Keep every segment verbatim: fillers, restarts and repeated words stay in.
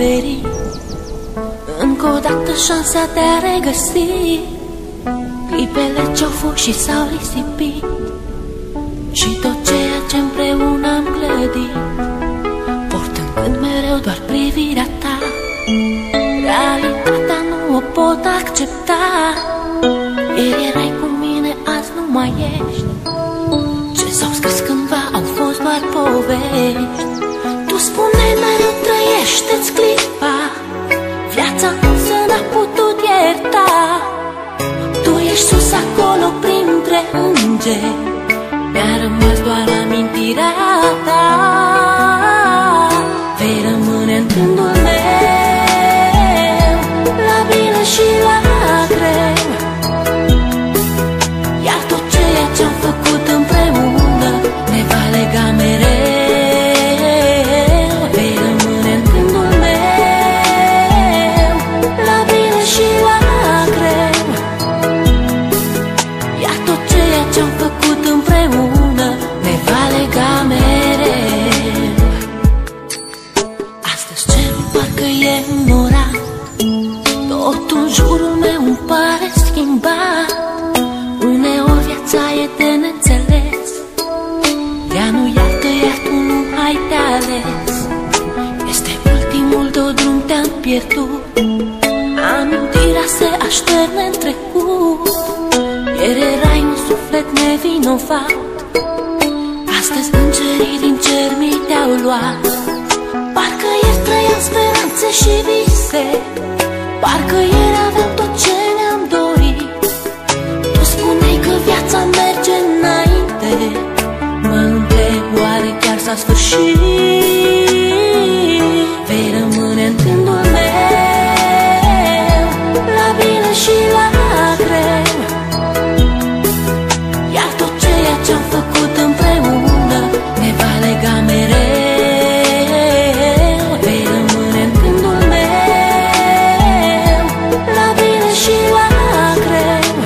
oferi încă o dată șansa de a regăsi clipele ce-au fost și s-au risipit și tot ceea ce împreună am clădit, portând când mereu doar privirea ta. Realitatea nu o pot accepta. Ieri erai cu mine, azi nu mai ești. Ce s-au scris cândva au fost doar povești. Tu spuneai mereu trăiește-ți clipa, viața însă n-a putut ierta. Tu ești sus acolo printre îngeri, mi-a rămas doar amintirea ta. Vei rămâne în gândul meu, la bine și la greu, iar tot ceea ce-am făcut împreună ne va lega mereu. Vei rămâne în gândul meu, la bine și la greu, iar tot ceea ce-am făcut împreună ne va lega mereu. Astăzi cerul parcă e înnorat, totul în jurul meu îmi pare schimbat. Uneori viața e de neînțeles, ea nu iartă, iar tu nu ai de ales. Este ultimul tău drum, te-am pierdut, amintirea se așterne în trecut. Ieri erai un suflet nevinovat, astăzi îngerii din cer mi te-au luat. Parcă ieri trăiam speranțe și vise, parcă ieri aveam tot ce ne-am dorit. Tu spuneai că viața merge înainte, mă întreb oare chiar s-a sfârșit. Vei rămâne în gândul meu, la bine și la greu, iar tot ceea ce-am făcut împreună ne va lega mereu. Vei rămâne în gândul meu, la bine și la greu,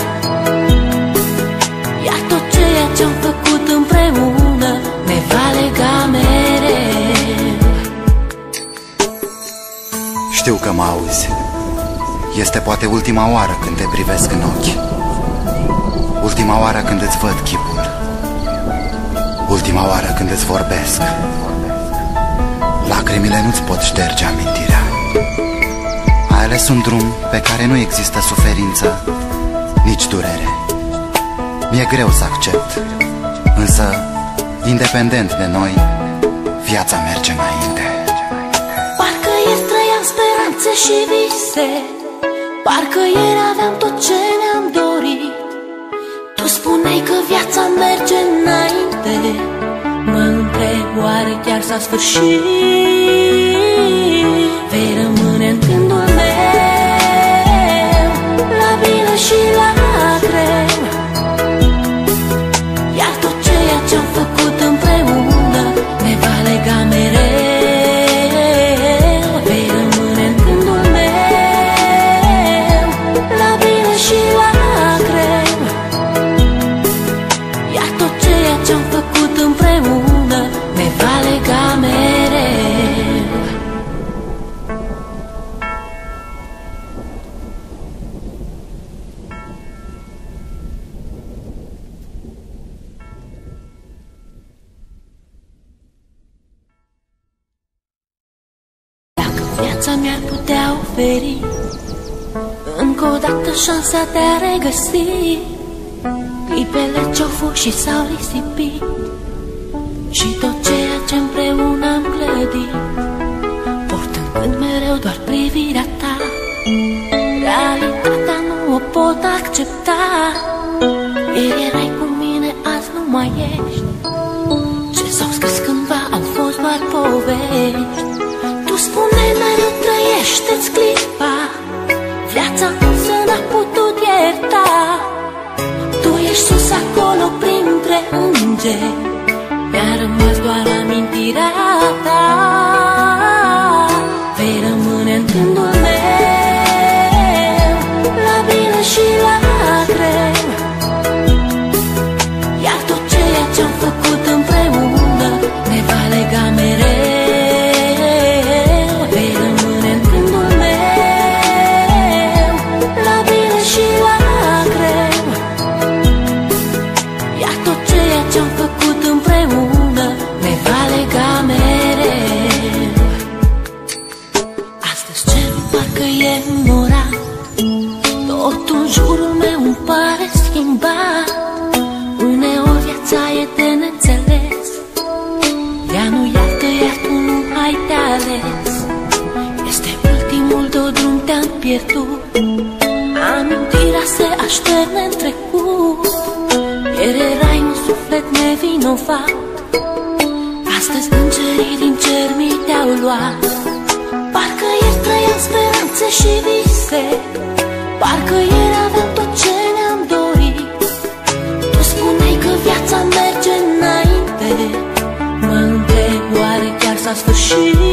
iar tot ceea ce-am făcut împreună ne va lega mereu. Știu că mă auzi. Este poate ultima oară când te privesc în ochi, ultima oară când îți văd chipul, ultima oară când îți vorbesc. Lacrimile nu-ți pot șterge amintirea. Ai ales un drum pe care nu există suferință, nici durere. Mi-e greu să accept, însă, independent de noi, viața merge înainte. Parcă ieri trăiam speranțe și vise, parcă ieri aveam tot ce ne-am dorit. Tu spuneai că viața merge înainte, mă întreb oare chiar s-a sfârșit. Vei rămâne în gândul meu, la bine și la greu, iar tot ceea ce-am făcut împreună ne va lega mereu. Vei rămâne în gândul meu, la bine și la greu, iar tot ceea ce-am făcut împreună ne va lega mereu. Dacă viața mi-ar putea oferi încă o dată șansa de a regăsi clipele ce-au fost și s-au risipit și tot ceea ce împreună am clădit, portând când mereu doar privirea ta. Realitatea nu o pot accepta. Ieri erai cu mine, azi nu mai ești. Ce s-au scris cândva au fost doar povești. Tu spuneai mereu trăiește-ți clipa, viața însă n-a putut ierta. Tu ești sus acolo printre îngeri, mi-a rămas doar amintirea ta. Vei rămâne în gândul meu, la bine și la greu, iar tot ceea ce-am făcut împreună ne va lega mereu. Vei rămâne în un fapt. Astăzi îngerii din cer mi te-au luat. Parcă ieri trăiam speranțe și vise, parcă ieri aveam tot ce ne-am dorit. Tu spuneai că viața merge înainte, mă întreb oare chiar s-a sfârșit.